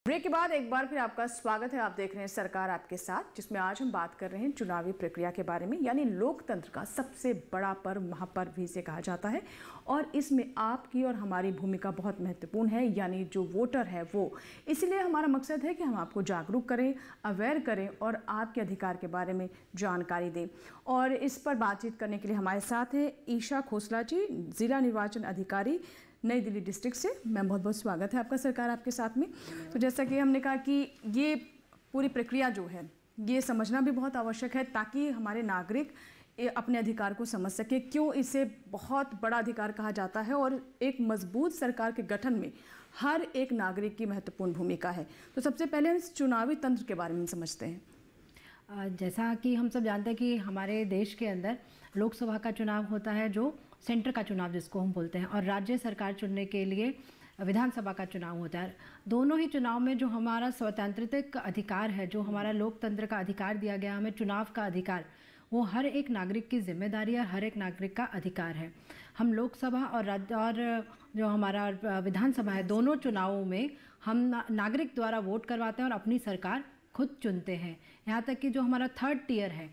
Break के बाद एक बार फिर आपका स्वागत है। आप देख रहे हैं सरकार आपके साथ, जिसमें आज हम बात कर रहे हैं चुनावी प्रक्रिया के बारे में, यानी लोकतंत्र का सबसे बड़ा पर्व, महापर्व भी इसे कहा जाता है। और इसमें आपकी और हमारी भूमिका बहुत महत्वपूर्ण है, यानी जो वोटर है वो। इसलिए हमारा मकसद है कि हम आपको जागरूक करें, अवेयर करें और आपके अधिकार के बारे में जानकारी दें। और इस पर बातचीत करने के लिए हमारे साथ हैं ईशा खोसला जी, जिला निर्वाचन अधिकारी, नई दिल्ली डिस्ट्रिक्ट से। मैम बहुत बहुत स्वागत है आपका सरकार आपके साथ में। तो जैसा कि हमने कहा कि ये पूरी प्रक्रिया जो है ये समझना भी बहुत आवश्यक है, ताकि हमारे नागरिक अपने अधिकार को समझ सके। क्यों इसे बहुत बड़ा अधिकार कहा जाता है और एक मजबूत सरकार के गठन में हर एक नागरिक की महत्वपूर्ण भूमिका है। तो सबसे पहले हम इस चुनावी तंत्र के बारे में समझते हैं। जैसा कि हम सब जानते हैं कि हमारे देश के अंदर लोकसभा का चुनाव होता है, जो सेंटर का चुनाव जिसको हम बोलते हैं, और राज्य सरकार चुनने के लिए विधानसभा का चुनाव होता है। दोनों ही चुनाव में जो हमारा स्वतंत्रता का अधिकार है, जो हमारा लोकतंत्र का अधिकार दिया गया हमें, चुनाव का अधिकार, वो हर एक नागरिक की जिम्मेदारी है, हर एक नागरिक का अधिकार है। हम लोकसभा और राज्य और जो हमारा विधानसभा है, दोनों चुनावों में हम नागरिक द्वारा वोट करवाते हैं और अपनी सरकार खुद चुनते हैं। यहाँ तक कि जो हमारा थर्ड टियर है,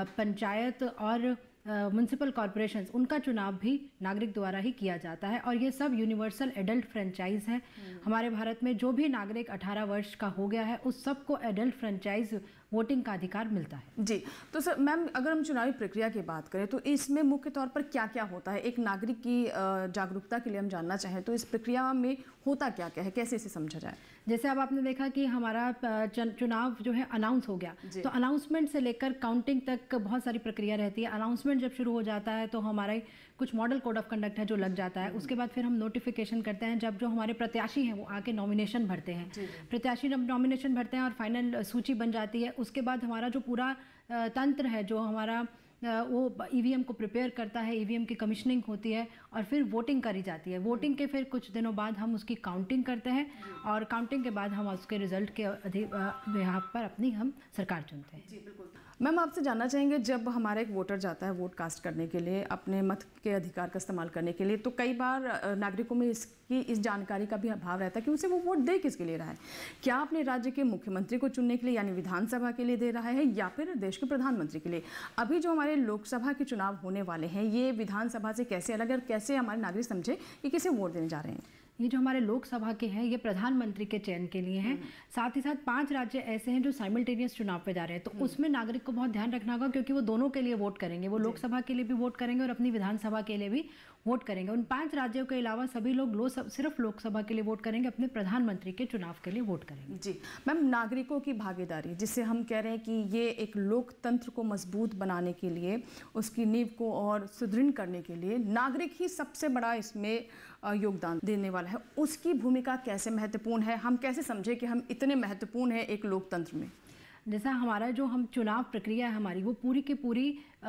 पंचायत और म्युनिसिपल कॉरपोरेशंस, उनका चुनाव भी नागरिक द्वारा ही किया जाता है। और ये सब यूनिवर्सल एडल्ट फ्रेंचाइज है। हमारे भारत में जो भी नागरिक 18 वर्ष का हो गया है, उस सबको एडल्ट फ्रेंचाइज वोटिंग का अधिकार मिलता है। जी, तो सर मैम, अगर हम चुनावी प्रक्रिया की बात करें तो इसमें मुख्य तौर पर क्या क्या होता है? एक नागरिक की जागरूकता के लिए हम जानना चाहें तो इस प्रक्रिया में होता क्या क्या है, कैसे इसे समझा जाए? जैसे अब आपने देखा कि हमारा चुनाव जो है अनाउंस हो गया, तो अनाउंसमेंट से लेकर काउंटिंग तक बहुत सारी प्रक्रिया रहती है। अनाउंसमेंट जब शुरू हो जाता है तो हमारे कुछ मॉडल कोड ऑफ कंडक्ट है जो लग जाता है। उसके बाद फिर हम नोटिफिकेशन करते हैं, जब जो हमारे प्रत्याशी हैं वो आके नॉमिनेशन भरते हैं। प्रत्याशी जब नॉमिनेशन भरते हैं और फाइनल सूची बन जाती है, उसके बाद हमारा जो पूरा तंत्र है, जो हमारा वो ईवीएम को प्रिपेयर करता है, ईवीएम की कमीशनिंग होती है और फिर वोटिंग करी जाती है। वोटिंग के फिर कुछ दिनों बाद हम उसकी काउंटिंग करते हैं और काउंटिंग के बाद हम उसके रिजल्ट के बिहाफ पर अपनी हम सरकार चुनते हैं। जी बिल्कुल। मैम, आपसे जानना चाहेंगे, जब हमारा एक वोटर जाता है वोट कास्ट करने के लिए, अपने मत के अधिकार का इस्तेमाल करने के लिए, तो कई बार नागरिकों में इस जानकारी का भी अभाव रहता है कि उसे वो वोट दे किसके लिए रहा है। क्या अपने राज्य के मुख्यमंत्री को चुनने के लिए, यानी विधानसभा के लिए दे रहा है, या फिर देश के प्रधानमंत्री के लिए? अभी जो हमारे लोकसभा के चुनाव होने वाले हैं, ये विधानसभा से कैसे अलग है और कैसे हमारे नागरिक समझे कि किसे वोट देने जा रहे हैं? ये जो हमारे लोकसभा के हैं, ये प्रधानमंत्री के चयन के लिए हैं। साथ ही साथ 5 राज्य ऐसे हैं जो साइमल्टेनियस चुनाव पे जा रहे हैं, तो उसमें नागरिक को बहुत ध्यान रखना होगा, क्योंकि वो दोनों के लिए वोट करेंगे। वो लोकसभा के लिए भी वोट करेंगे और अपनी विधानसभा के लिए भी वोट करेंगे। उन 5 राज्यों के अलावा सभी लोग सिर्फ लोकसभा के लिए वोट करेंगे, अपने प्रधानमंत्री के चुनाव के लिए वोट करेंगे। जी मैम, नागरिकों की भागीदारी, जिससे हम कह रहे हैं कि ये एक लोकतंत्र को मजबूत बनाने के लिए, उसकी नींव को और सुदृढ़ करने के लिए नागरिक ही सबसे बड़ा इसमें योगदान देने वाला है। उसकी भूमिका कैसे महत्वपूर्ण है? हम कैसे समझे कि हम इतने महत्वपूर्ण हैं एक लोकतंत्र में? जैसा हमारा जो हम चुनाव प्रक्रिया है हमारी, वो पूरी की पूरी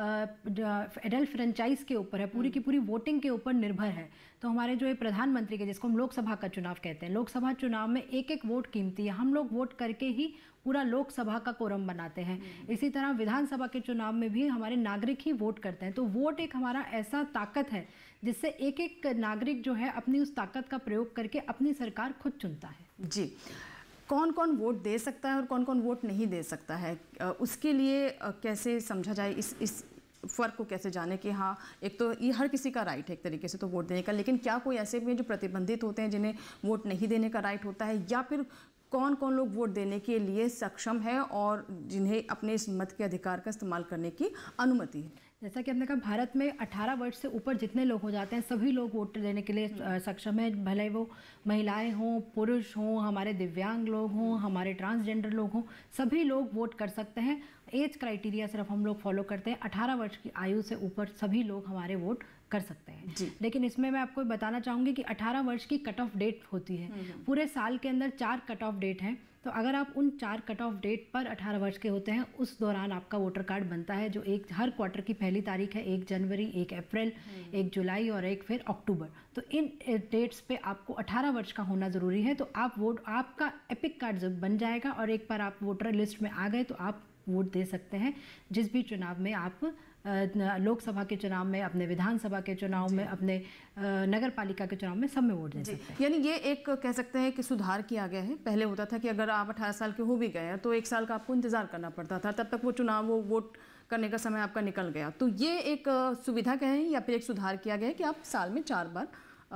एडल्ट फ्रेंचाइज के ऊपर है, पूरी की पूरी वोटिंग के ऊपर निर्भर है। तो हमारे जो ये प्रधानमंत्री के, जिसको हम लोकसभा का चुनाव कहते हैं, लोकसभा चुनाव में एक एक वोट कीमती है। हम लोग वोट करके ही पूरा लोकसभा का कोरम बनाते हैं। इसी तरह विधानसभा के चुनाव में भी हमारे नागरिक ही वोट करते हैं। तो वोट एक हमारा ऐसा ताकत है जिससे एक एक नागरिक जो है अपनी उस ताकत का प्रयोग करके अपनी सरकार खुद चुनता है। जी, कौन कौन वोट दे सकता है और कौन कौन वोट नहीं दे सकता है, उसके लिए कैसे समझा जाए? इस फ़र्क को कैसे जाने कि हाँ, एक तो ये हर किसी का राइट है एक तरीके से तो वोट देने का, लेकिन क्या कोई ऐसे भी हैं जो प्रतिबंधित होते हैं जिन्हें वोट नहीं देने का राइट होता है, या फिर कौन कौन लोग वोट देने के लिए सक्षम है और जिन्हें अपने इस मत के अधिकार का इस्तेमाल करने की अनुमति है? जैसा कि हमने कहा, भारत में 18 वर्ष से ऊपर जितने लोग हो जाते हैं सभी लोग वोट देने के लिए सक्षम है। भले वो महिलाएं हों, पुरुष हों, हमारे दिव्यांग लोग हों, हमारे ट्रांसजेंडर लोग हों, सभी लोग वोट कर सकते हैं। एज क्राइटेरिया सिर्फ हम लोग फॉलो करते हैं, 18 वर्ष की आयु से ऊपर सभी लोग हमारे वोट कर सकते हैं। लेकिन इसमें मैं आपको बताना चाहूँगी कि 18 वर्ष की कट ऑफ डेट होती है। पूरे साल के अंदर 4 कट ऑफ डेट हैं, तो अगर आप उन 4 कट ऑफ डेट पर 18 वर्ष के होते हैं, उस दौरान आपका वोटर कार्ड बनता है, जो हर क्वार्टर की पहली तारीख है, 1 जनवरी, 1 अप्रैल, 1 जुलाई और 1 फिर अक्टूबर। तो इन डेट्स पे आपको 18 वर्ष का होना ज़रूरी है। तो आपका एपिक कार्ड जब बन जाएगा और एक बार आप वोटर लिस्ट में आ गए तो आप वोट दे सकते हैं जिस भी चुनाव में आप लोकसभा के चुनाव में, अपने विधानसभा के चुनाव में, अपने नगर पालिका के चुनाव में, सब में वोट दे सकते हैं। यानी ये एक कह सकते हैं कि सुधार किया गया है। पहले होता था कि अगर आप 18 साल के हो भी गए हैं तो 1 साल का आपको इंतजार करना पड़ता था, तब तक वो चुनाव, वो वोट करने का समय आपका निकल गया। तो ये एक सुविधा कहें या फिर एक सुधार किया गया है कि आप साल में 4 बार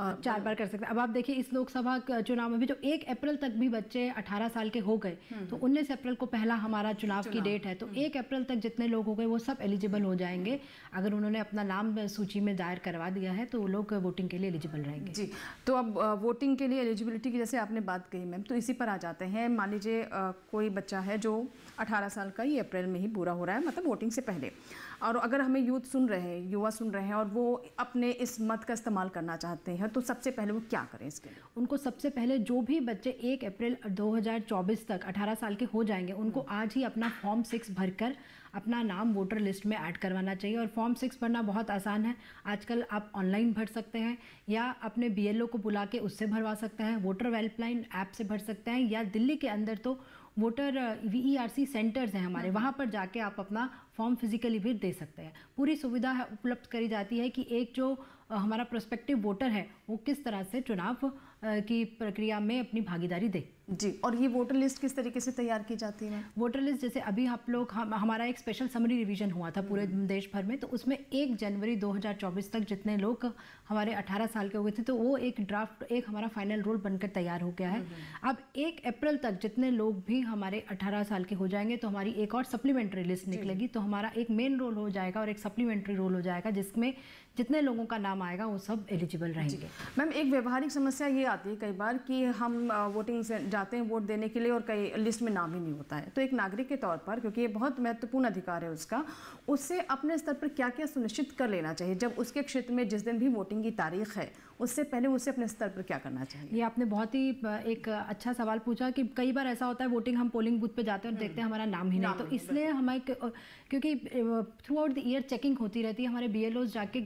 कर सकते हैं। अब आप देखिए इस लोकसभा चुनाव में भी जो 1 अप्रैल तक भी बच्चे 18 साल के हो गए, तो 19 अप्रैल को पहला हमारा चुनाव की डेट है, तो 1 अप्रैल तक जितने लोग हो गए वो सब एलिजिबल हो जाएंगे। अगर उन्होंने अपना नाम सूची में दायर करवा दिया है तो वो लोग वोटिंग के लिए एलिजिबल रहेंगे। जी, तो अब वोटिंग के लिए एलिजिबिलिटी की जैसे आपने बात कही मैम, तो इसी पर आ जाते हैं। मान लीजिए कोई बच्चा है जो 18 साल का, ये अप्रैल में ही पूरा हो रहा है, मतलब वोटिंग से पहले, और अगर हमें युवा सुन रहे हैं और वो अपने इस मत का इस्तेमाल करना चाहते हैं, तो सबसे पहले वो क्या करें इसके लिए? उनको सबसे पहले जो भी बच्चे 1 अप्रैल 2024 तक 18 साल के हो जाएंगे, उनको आज ही अपना फॉर्म 6 भरकर अपना नाम वोटर लिस्ट में ऐड करवाना चाहिए। और फॉर्म 6 भरना बहुत आसान है। आजकल आप ऑनलाइन भर सकते हैं या अपने BLO को बुला के उससे भरवा सकते हैं, वोटर हेल्पलाइन ऐप से भर सकते हैं, या दिल्ली के अंदर तो वोटर VERC सेंटर्स हैं हमारे, वहाँ पर जाके आप अपना फॉर्म फिजिकली भी दे सकते हैं। पूरी सुविधा उपलब्ध करी जाती है कि एक जो हमारा प्रोस्पेक्टिव वोटर है वो किस तरह से चुनाव की प्रक्रिया में अपनी भागीदारी दे। जी, और ये वोटर लिस्ट किस तरीके से तैयार की जाती है? वोटर लिस्ट जैसे अभी आप लोग हमारा एक स्पेशल समरी रिवीजन हुआ था पूरे देश भर में, तो उसमें 1 जनवरी 2024 तक जितने लोग हमारे 18 साल के हो गए थे, तो वो एक ड्राफ्ट, एक हमारा फाइनल रोल बनकर तैयार हो गया है। अब 1 अप्रैल तक जितने लोग भी हमारे 18 साल के हो जाएंगे तो हमारी एक और सप्लीमेंट्री लिस्ट निकलेगी, तो हमारा एक मेन रोल हो जाएगा और एक सप्लीमेंट्री रोल हो जाएगा, जिसमें जितने लोगों का नाम आएगा वो सब एलिजिबल रहेंगे। मैम, एक व्यवहारिक समस्या ये आती है कई बार कि हम वोटिंग से जाते हैं वोट देने के लिए और कई लिस्ट में नाम ही नहीं होता है, तो एक नागरिक के तौर पर, क्योंकि ये बहुत महत्वपूर्ण अधिकार है उसका, उससे अपने स्तर पर क्या क्या सुनिश्चित कर लेना चाहिए जब उसके क्षेत्र में जिस दिन भी वोटिंग की तारीख है उससे पहले उसे अपने स्तर पर क्या करना चाहिए? ये आपने बहुत ही एक अच्छा सवाल पूछा कि कई बार ऐसा होता है वोटिंग, हम पोलिंग बूथ पे जाते हैं और देखते हैं हमारा नाम ही नहीं, तो इसलिए हमें, क्योंकि throughout the year checking होती रहती है, हमारे BLOs जाके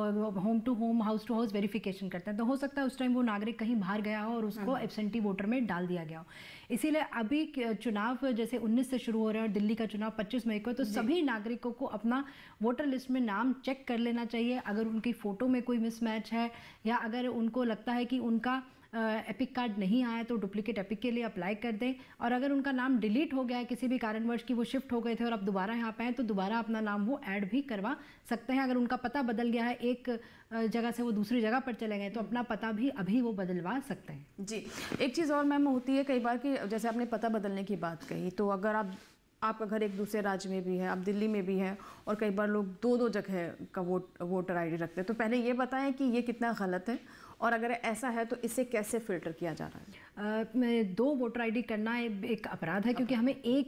home to home, house to house verification करते हैं, तो हो सकता है उस टाइम वो नागरिक कहीं बाहर गया हो और उसको एब्सेंटी वोटर में डाल दिया गया हो। इसीलिए अभी चुनाव जैसे 19 से शुरू हो रहे हैं और दिल्ली का चुनाव 25 मई को, तो सभी नागरिकों को अपना वोटर लिस्ट में नाम चेक कर लेना चाहिए। अगर उनकी फ़ोटो में कोई मिसमैच है या अगर उनको लगता है कि उनका एपिक कार्ड नहीं आया तो डुप्लीकेट एपिक के लिए अप्लाई कर दें, और अगर उनका नाम डिलीट हो गया है किसी भी कारणवश कि वो शिफ्ट हो गए थे और अब दोबारा यहाँ पे हैं, तो दोबारा अपना नाम वो ऐड भी करवा सकते हैं। अगर उनका पता बदल गया है, एक जगह से वो दूसरी जगह पर चले गए, तो अपना पता भी अभी वो बदलवा सकते हैं। जी, एक चीज़ और मैम होती है कई बार कि जैसे आपने पता बदलने की बात कही, तो अगर आपका घर एक दूसरे राज्य में भी है, आप दिल्ली में भी हैं, और कई बार लोग 2-2 जगह का वोटर ID रखते हैं, तो पहले ये बताएं कि ये कितना गलत है, और अगर ऐसा है तो इसे कैसे फिल्टर किया जा रहा है? 2 वोटर ID करना एक अपराध है, क्योंकि हमें एक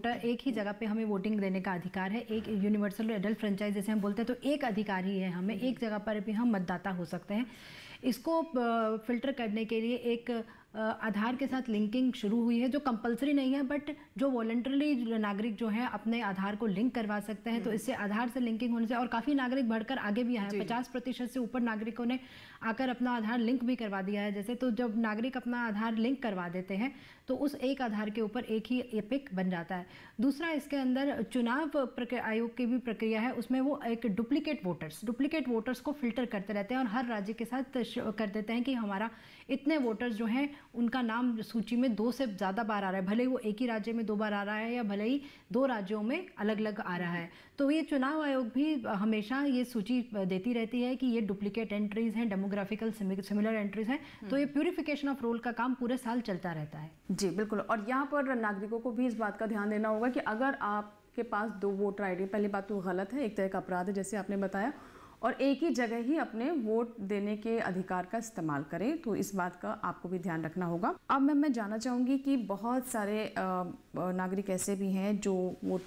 ही जगह पे हमें वोटिंग देने का अधिकार है। एक यूनिवर्सल एडल्ट फ्रेंचाइज जैसे हम बोलते हैं, तो एक अधिकार ही है हमें, एक जगह पर भी हम मतदाता हो सकते हैं। इसको फिल्टर करने के लिए एक आधार के साथ लिंकिंग शुरू हुई है, जो कंपलसरी नहीं है, बट जो वॉलंटरली नागरिक जो है अपने आधार को लिंक करवा सकते हैं। तो इससे आधार से लिंकिंग होने से, और काफ़ी नागरिक बढ़कर आगे भी आए हैं, 50% से ऊपर नागरिकों ने आकर अपना आधार लिंक भी करवा दिया है। जैसे तो जब नागरिक अपना आधार लिंक करवा देते हैं तो उस एक आधार के ऊपर एक ही एपिक बन जाता है। दूसरा, इसके अंदर चुनाव आयोग की भी प्रक्रिया है, उसमें वो एक डुप्लीकेट वोटर्स को फिल्टर करते रहते हैं और हर राज्य के साथ कर देते हैं कि हमारा इतने वोटर्स जो हैं उनका नाम सूची में 2 से ज़्यादा बार आ रहा है, भले ही वो एक ही राज्य में 2 बार आ रहा है या भले ही 2 राज्यों में अलग अलग आ रहा है। तो ये चुनाव आयोग भी हमेशा ये सूची देती रहती है कि ये डुप्लीकेट एंट्रीज हैं, डेमोग्राफिकल सिमिलर एंट्रीज हैं, तो ये प्यूरिफिकेशन ऑफ रोल का काम पूरे साल चलता रहता है। जी बिल्कुल, और यहाँ पर नागरिकों को भी इस बात का ध्यान देना होगा कि अगर आपके पास 2 वोटर ID, पहली बात तो गलत है, एक तरह का अपराध है जैसे आपने बताया, और एक ही जगह ही अपने वोट देने के अधिकार का इस्तेमाल करें, तो इस बात का आपको भी ध्यान रखना होगा। अब मैं जानना चाहूँगी कि बहुत सारे नागरिक ऐसे भी हैं जो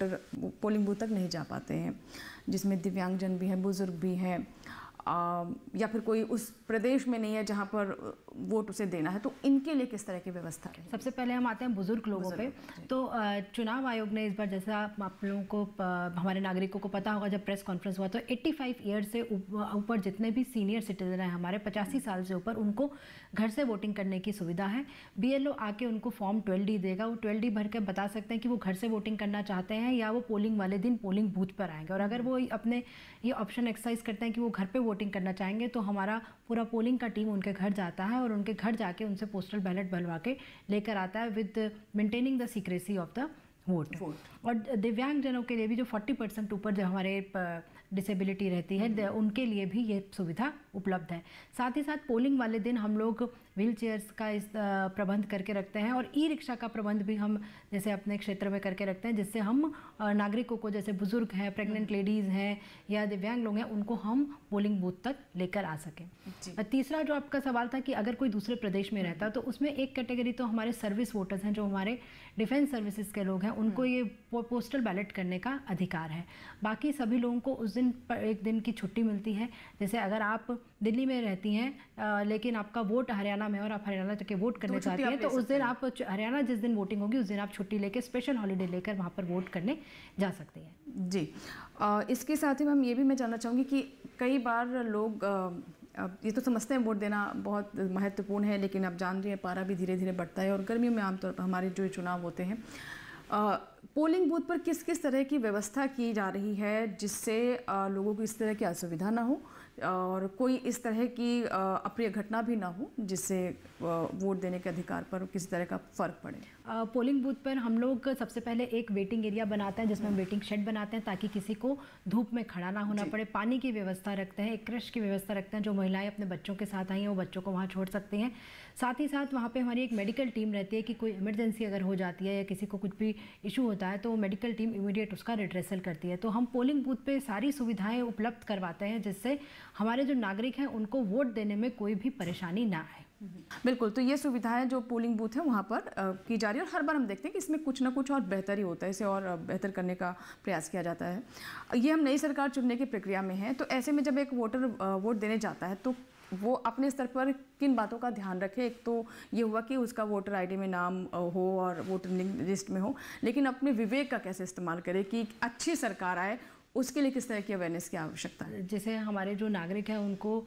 पोलिंग बूथ तक नहीं जा पाते हैं, जिसमें दिव्यांगजन भी हैं, बुजुर्ग भी हैं, या फिर कोई उस प्रदेश में नहीं है जहाँ पर वोट उसे देना है, तो इनके लिए किस तरह की व्यवस्था है? सबसे पहले हम आते हैं बुजुर्ग लोगों पे। तो चुनाव आयोग ने इस बार, जैसा आप लोगों को हमारे नागरिकों को पता होगा, जब प्रेस कॉन्फ्रेंस हुआ तो 85 ईयर से ऊपर जितने भी सीनियर सिटीजन हैं हमारे 85 साल से ऊपर, उनको घर से वोटिंग करने की सुविधा है। BLO आके उनको फॉर्म 12D देगा, वो 12D भर के बता सकते हैं कि वो घर से वोटिंग करना चाहते हैं या वो पोलिंग वाले दिन पोलिंग बूथ पर आएंगे। और अगर वो अपने ये ऑप्शन एक्सरसाइज करते हैं कि वो घर पे वोटिंग करना चाहेंगे, तो हमारा पूरा पोलिंग का टीम उनके घर जाता है और उनके घर जाके उनसे पोस्टल बैलेट भरवा के लेकर आता है with maintaining the secrecy of the vote. और दिव्यांग जनों के लिए भी जो 40% ऊपर जो हमारे डिसेबिलिटी रहती है, उनके लिए भी ये सुविधा उपलब्ध है। साथ ही साथ पोलिंग वाले दिन हम लोग व्हील चेयर्स का इस प्रबंध करके रखते हैं और ई-रिक्शा का प्रबंध भी हम जैसे अपने क्षेत्र में करके रखते हैं, जिससे हम नागरिकों को, जैसे बुजुर्ग हैं, प्रेग्नेंट लेडीज़ हैं या दिव्यांग लोग हैं, उनको हम पोलिंग बूथ तक लेकर आ सकें। तीसरा जो आपका सवाल था कि अगर कोई दूसरे प्रदेश में रहता, तो उसमें एक कैटेगरी तो हमारे सर्विस वोटर्स हैं, जो हमारे डिफेंस सर्विसेज के लोग हैं, उनको ये पोस्टल बैलेट करने का अधिकार है। बाकी सभी लोगों को उस दिन एक दिन की छुट्टी मिलती है। जैसे अगर आप दिल्ली में रहती हैं लेकिन आपका वोट हरियाणा में और आप हरियाणा जाके वोट करने चाहती हैं, तो उस दिन आप हरियाणा जिस दिन वोटिंग होगी उस दिन आप छुट्टी लेके स्पेशल हॉलीडे लेकर वहाँ पर वोट करने जा सकते हैं। जी, इसके साथ ही मैम ये भी मैं जानना चाहूँगी कि कई बार लोग ये तो समझते हैं वोट देना बहुत महत्वपूर्ण है, लेकिन आप जान रही हैं पारा भी धीरे धीरे बढ़ता है और गर्मियों में आमतौर पर हमारे जो चुनाव होते हैं, पोलिंग बूथ पर किस किस तरह की व्यवस्था की जा रही है जिससे लोगों को इस तरह की असुविधा ना हो और कोई इस तरह की अप्रिय घटना भी ना हो जिससे वोट देने के अधिकार पर किसी तरह का फ़र्क पड़े? पोलिंग बूथ पर हम लोग सबसे पहले एक वेटिंग एरिया बनाते हैं, जिसमें हम वेटिंग शेड बनाते हैं ताकि किसी को धूप में खड़ा ना होना पड़े। पानी की व्यवस्था रखते हैं, एक क्रश की व्यवस्था रखते हैं, जो महिलाएं अपने बच्चों के साथ आई हैं वो बच्चों को वहाँ छोड़ सकती हैं। साथ ही साथ वहाँ पे हमारी एक मेडिकल टीम रहती है कि कोई इमरजेंसी अगर हो जाती है या किसी को कुछ भी इशू होता है, तो मेडिकल टीम इमीडिएट उसका रिड्रेसल करती है। तो हम पोलिंग बूथ पे सारी सुविधाएं उपलब्ध करवाते हैं जिससे हमारे जो नागरिक हैं उनको वोट देने में कोई भी परेशानी ना आए। बिल्कुल, तो ये सुविधाएं जो पोलिंग बूथ है वहाँ पर की जा रही है और हर बार हम देखते हैं कि इसमें कुछ ना कुछ और बेहतर ही होता है, इसे और बेहतर करने का प्रयास किया जाता है। ये हम नई सरकार चुनने की प्रक्रिया में हैं, तो ऐसे में जब एक वोटर वोट देने जाता है तो वो अपने स्तर पर किन बातों का ध्यान रखे? एक तो ये हुआ कि उसका वोटर आईडी में नाम हो और वोटर लिस्ट में हो, लेकिन अपने विवेक का कैसे इस्तेमाल करे कि अच्छी सरकार आए, उसके लिए किस तरह की अवेयरनेस की आवश्यकता है? जैसे हमारे जो नागरिक हैं उनको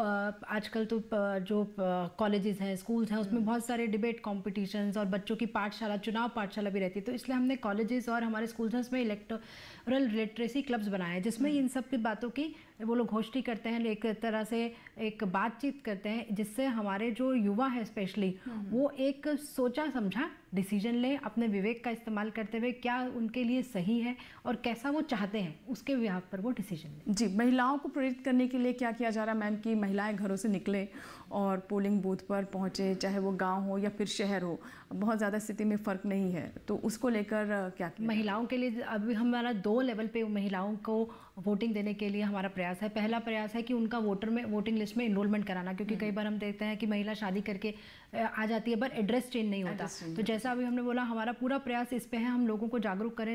आजकल तो जो कॉलेजेस हैं, स्कूल्स हैं, उसमें बहुत सारे डिबेट कॉम्पिटिशन्स और बच्चों की पाठशाला, चुनाव पाठशाला भी रहती है। तो इसलिए हमने कॉलेजेस और हमारे स्कूल्स हैं उसमें इलेक्टोरल लिटरेसी क्लब्स बनाए हैं, जिसमें इन सब की बातों की वो लोग गोष्ठी करते हैं, एक तरह से एक बातचीत करते हैं, जिससे हमारे जो युवा है स्पेशली वो एक सोचा समझा डिसीजन लें, अपने विवेक का इस्तेमाल करते हुए क्या उनके लिए सही है और कैसा वो चाहते हैं उसके बिहाव पर वो डिसीजन लें। जी, महिलाओं को प्रेरित करने के लिए क्या किया जा रहा है मैम कि महिलाएं घरों से निकलें और पोलिंग बूथ पर पहुंचे, चाहे वो गांव हो या फिर शहर हो, बहुत ज़्यादा स्थिति में फ़र्क नहीं है, तो उसको लेकर क्या किया? महिलाओं के लिए अभी हमारा 2 लेवल पे महिलाओं को वोटिंग देने के लिए हमारा प्रयास है। पहला प्रयास है कि उनका वोटिंग लिस्ट में इनरोलमेंट कराना, क्योंकि कई बार हम देखते हैं कि महिला शादी करके आ जाती है पर एड्रेस चेंज नहीं होता। तो जैसा अभी हमने बोला, हमारा पूरा प्रयास इस पे है, हम लोगों को जागरूक करें,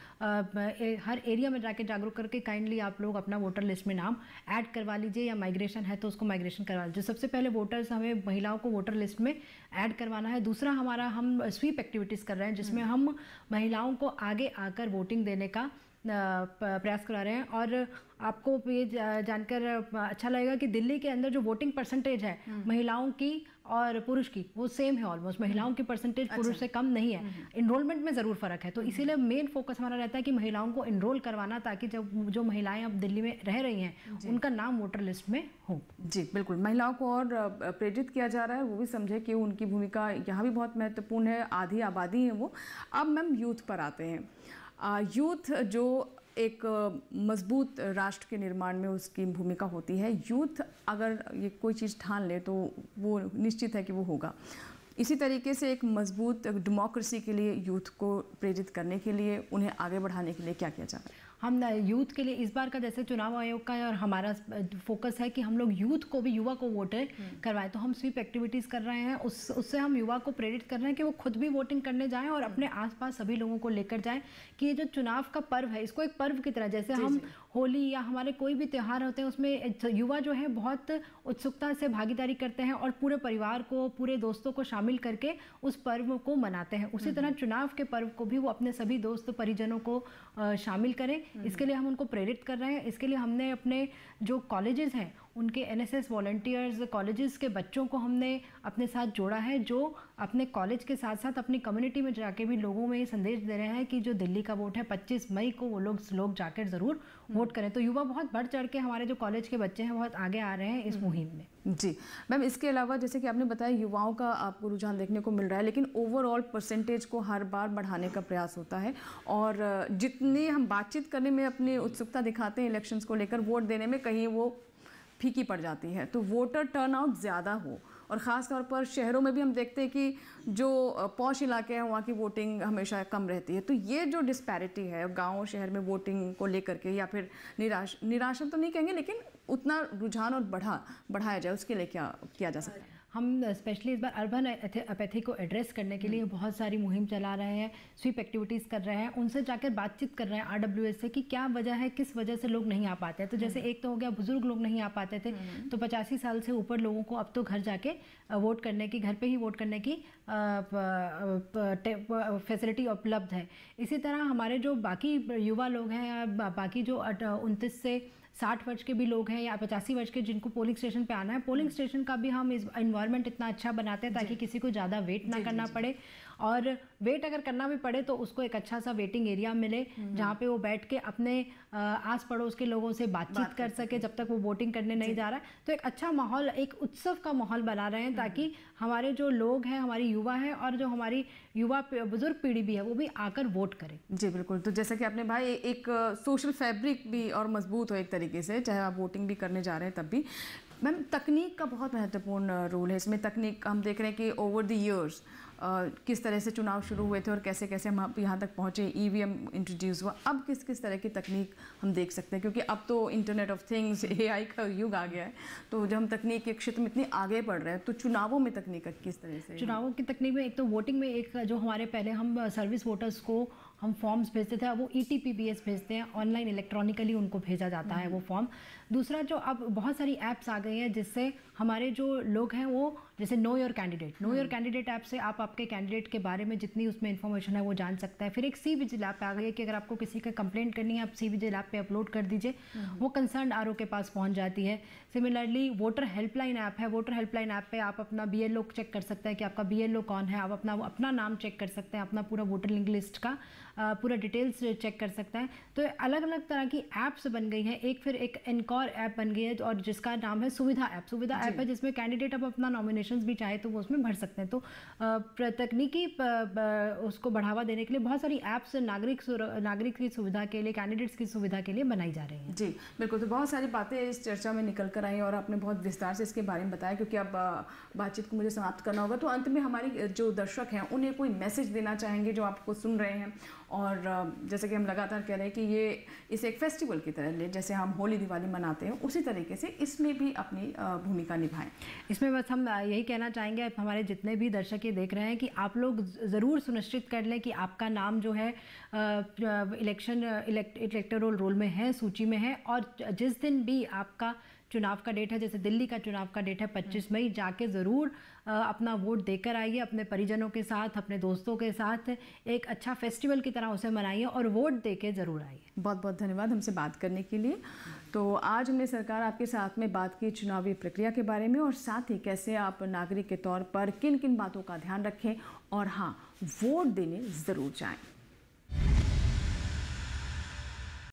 हर एरिया में जाके जागरूक करके काइंडली आप लोग अपना वोटर लिस्ट में नाम ऐड करवा लीजिए, या माइग्रेशन है तो उसको माइग्रेशन करवा लीजिए। सबसे पहले वोटर्स हमें महिलाओं को वोटर लिस्ट में ऐड करवाना है। दूसरा हम स्वीप एक्टिविटीज़ कर रहे हैं, जिसमें हम महिलाओं को आगे आकर वोटिंग देने का प्रयास करा रहे हैं। और आपको ये जानकर अच्छा लगेगा कि दिल्ली के अंदर जो वोटिंग परसेंटेज है महिलाओं की और पुरुष की, वो सेम है ऑलमोस्ट। महिलाओं की परसेंटेज पुरुष से कम नहीं है, इनरोलमेंट में ज़रूर फ़र्क है। तो इसीलिए मेन फोकस हमारा रहता है कि महिलाओं को इनरोल करवाना, ताकि जब जो महिलाएं अब दिल्ली में रह रही हैं उनका नाम वोटर लिस्ट में हो। जी बिल्कुल, महिलाओं को और प्रेरित किया जा रहा है, वो भी समझे कि उनकी भूमिका यहाँ भी बहुत महत्वपूर्ण है, आधी आबादी है वो। अब मैम यूथ पर आते हैं। यूथ जो एक मजबूत राष्ट्र के निर्माण में उसकी भूमिका होती है। यूथ अगर ये कोई चीज़ ठान ले तो वो निश्चित है कि वो होगा। इसी तरीके से एक मजबूत डेमोक्रेसी के लिए यूथ को प्रेरित करने के लिए, उन्हें आगे बढ़ाने के लिए क्या किया जा रहा है? हम यूथ के लिए इस बार का जैसे चुनाव आयोग का और हमारा फोकस है कि हम लोग यूथ को भी, युवा को वोटर करवाएं। तो हम स्वीप एक्टिविटीज़ कर रहे हैं, उससे हम युवा को प्रेरित कर रहे हैं कि वो खुद भी वोटिंग करने जाएं और अपने आसपास सभी लोगों को लेकर जाएं कि ये जो चुनाव का पर्व है इसको एक पर्व की तरह, जैसे हम होली या हमारे कोई भी त्यौहार होते हैं उसमें युवा जो है बहुत उत्सुकता से भागीदारी करते हैं और पूरे परिवार को, पूरे दोस्तों को शामिल करके उस पर्व को मनाते हैं। उसी तरह चुनाव के पर्व को भी वो अपने सभी दोस्त परिजनों को शामिल करें, इसके लिए हम उनको प्रेरित कर रहे हैं। इसके लिए हमने अपने जो कॉलेजेस हैं उनके NSS वॉलंटियर्स, कॉलेजेस के बच्चों को हमने अपने साथ जोड़ा है, जो अपने कॉलेज के साथ साथ अपनी कम्युनिटी में जाके भी लोगों में ये संदेश दे रहे हैं कि जो दिल्ली का वोट है 25 मई को वो लोग जाकर ज़रूर वोट करें। तो युवा बहुत बढ़ चढ़ के, हमारे जो कॉलेज के बच्चे हैं बहुत आगे आ रहे हैं इस मुहिम में। जी मैम, इसके अलावा जैसे कि आपने बताया युवाओं का आपको रुझान देखने को मिल रहा है, लेकिन ओवरऑल परसेंटेज को हर बार बढ़ाने का प्रयास होता है और जितनी हम बातचीत करने में अपनी उत्सुकता दिखाते हैं इलेक्शंस को लेकर, वोट देने में कहीं वो फीकी पड़ जाती है। तो वोटर टर्नआउट ज़्यादा हो, और ख़ास तौर पर शहरों में भी हम देखते हैं कि जो पॉश इलाके हैं वहाँ की वोटिंग हमेशा कम रहती है। तो ये जो डिस्पैरिटी है गांव शहर में वोटिंग को लेकर के, या फिर निराशा तो नहीं कहेंगे, लेकिन उतना रुझान और बढ़ाया जाए, उसके लिए क्या किया जा सकता है? हम स्पेशली इस बार अर्बन अपैथी को एड्रेस करने के लिए बहुत सारी मुहिम चला रहे हैं, स्वीप एक्टिविटीज़ कर रहे हैं, उनसे जाकर बातचीत कर रहे हैं RWS से कि क्या वजह है, किस वजह से लोग नहीं आ पाते हैं। तो जैसे एक तो हो गया बुजुर्ग लोग नहीं आ पाते थे, तो 85 साल से ऊपर लोगों को अब तो घर जाके वोट करने की, घर पे ही वोट करने की फैसिलिटी उपलब्ध है। इसी तरह हमारे जो बाकी युवा लोग हैं या बाकी जो 29 से 60 वर्ष के भी लोग हैं या 85 वर्ष के जिनको पोलिंग स्टेशन पे आना है, पोलिंग स्टेशन का भी हम इस एनवायरनमेंट इतना अच्छा बनाते हैं ताकि किसी को ज़्यादा वेट ना करना पड़े, और वेट अगर करना भी पड़े तो उसको एक अच्छा सा वेटिंग एरिया मिले जहाँ पे वो बैठ के अपने आस पड़ोस के लोगों से बातचीत कर सके जब तक वो वोटिंग करने नहीं जा रहा है। तो एक अच्छा माहौल, एक उत्सव का माहौल बना रहे हैं ताकि हमारे जो लोग हैं, हमारी युवा है और जो हमारी युवा बुजुर्ग पीढ़ी भी है वो भी आकर वोट करें। जी बिल्कुल। तो जैसा कि आपने भाई एक सोशल फैब्रिक भी और मजबूत हो एक तरीके से, चाहे आप वोटिंग भी करने जा रहे हैं तब भी। मैम, तकनीक का बहुत महत्वपूर्ण रोल है इसमें। तकनीक हम देख रहे हैं कि ओवर द ईयर्स किस तरह से चुनाव शुरू हुए थे और कैसे कैसे हम यहाँ तक पहुँचे, EVM इंट्रोड्यूस हुआ। अब किस किस तरह की तकनीक हम देख सकते हैं, क्योंकि अब तो इंटरनेट ऑफ थिंग्स, AI का युग आ गया है। तो जब हम तकनीक के क्षेत्र में इतने आगे बढ़ रहे हैं, तो चुनावों में तकनीक का किस तरह से? चुनावों की तकनीक में एक तो वोटिंग में एक जो हमारे पहले हम सर्विस वोटर्स को हम फॉर्म्स भेजते थे, अब वो ETPBS भेजते हैं, ऑनलाइन इलेक्ट्रॉनिकली उनको भेजा जाता है वो फॉर्म। दूसरा, जो अब बहुत सारी ऐप्स आ गई हैं जिससे हमारे जो लोग हैं वो, जैसे नो योर कैंडिडेट ऐप से आप आपके कैंडिडेट के बारे में जितनी उसमें इन्फॉर्मेशन है वो जान सकता है। फिर एक CVGIL ऐप आ गई है कि अगर आपको किसी का कंप्लेंट करनी है, आप CVGIL ऐप पे अपलोड कर दीजिए, वो कंसर्न RO के पास पहुंच जाती है। सिमिलरली वोटर हेल्पलाइन ऐप है, वोटर हेल्पलाइन ऐप पे आप अपना BLO चेक कर सकते हैं कि आपका BLO कौन है, आप अपना नाम चेक कर सकते हैं, अपना पूरा वोटर लिंक लिस्ट का पूरा डिटेल्स चेक कर सकते हैं। तो अलग अलग तरह की ऐप्स बन गई हैं। एक फिर एक एनकॉर ऐप बन गई है और जिसका नाम है सुविधा ऐप है, जिसमें कैंडिडेट अब अपना नॉमिनेशंस भी चाहे तो वो उसमें भर सकते हैं। तो तकनीकी उसको बढ़ावा देने के लिए बहुत सारी ऐप्स नागरिक की सुविधा के लिए, कैंडिडेट्स की सुविधा के लिए बनाई जा रही हैं। जी बिल्कुल। तो बहुत सारी बातें इस चर्चा में निकल कर आई और आपने बहुत विस्तार से इसके बारे में बताया। क्योंकि अब बातचीत को मुझे समाप्त करना होगा, तो अंत में हमारी जो दर्शक हैं उन्हें कोई मैसेज देना चाहेंगे जो आपको सुन रहे हैं, और जैसे कि हम लगातार कह रहे हैं कि ये इसे एक फेस्टिवल की तरह ले, जैसे हम होली दिवाली मनाते हैं उसी तरीके से इसमें भी अपनी भूमिका निभाएं। इसमें बस हम यही कहना चाहेंगे हमारे जितने भी दर्शक ये देख रहे हैं कि आप लोग ज़रूर सुनिश्चित कर लें कि आपका नाम जो है इलेक्टोरल रोल में है, सूची में है, और जिस दिन भी आपका चुनाव का डेट है, जैसे दिल्ली का चुनाव का डेट है 25 मई, जाके ज़रूर अपना वोट देकर आइए, अपने परिजनों के साथ, अपने दोस्तों के साथ एक अच्छा फेस्टिवल की तरह उसे मनाइए और वोट देके ज़रूर आइए। बहुत बहुत धन्यवाद हमसे बात करने के लिए। तो आज हमने सरकार आपके साथ में बात की चुनावी प्रक्रिया के बारे में, और साथ ही कैसे आप नागरिक के तौर पर किन किन बातों का ध्यान रखें, और हाँ, वोट देने ज़रूर जाएं।